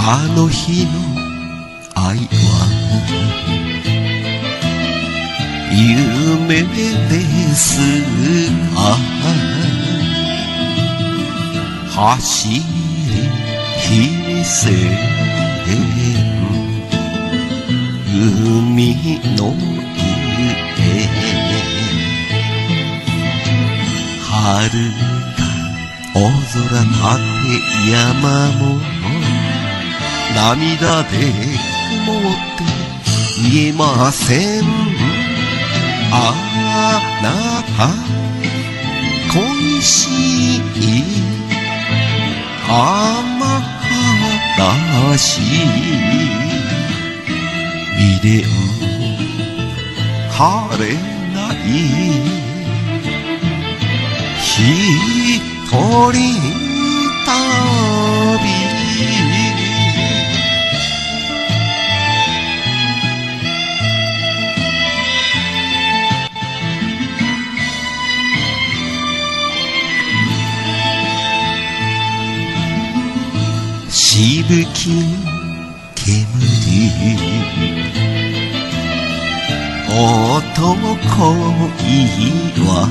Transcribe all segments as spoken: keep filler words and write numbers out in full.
あの日の愛は夢ですか。走り飛線海の上遥か大空立て山も涙で曇って見えません。あなた恋しい甘らしい未練晴れない一人旅。しぶきの煙男気は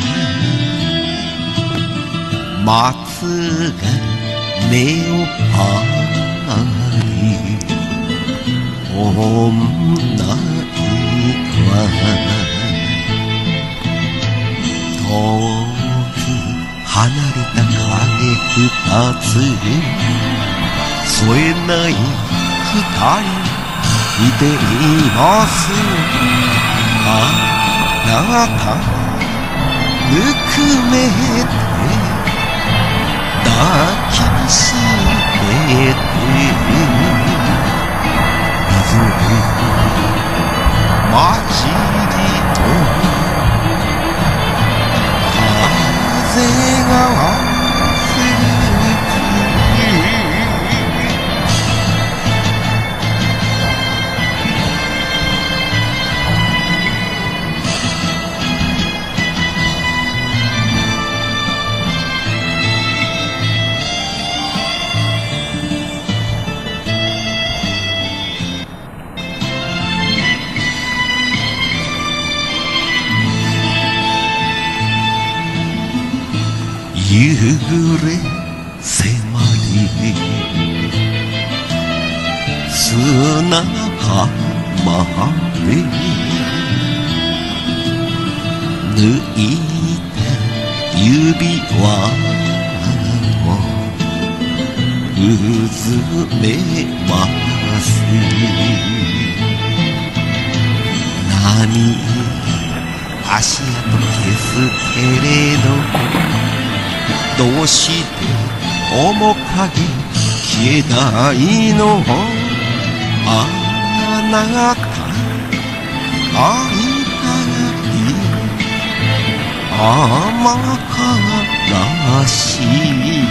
松が目を張り女は遠く離れた影二つ添えない二人見ています。あなたぬくめて抱きしめて水まじりと風が夕暮れ迫り砂浜で抜いた指輪をうずめます波足跡消すけれどどうして面影消えないの。あなた会いたい甘からしい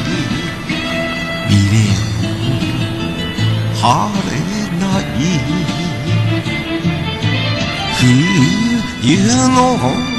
未練晴れない冬の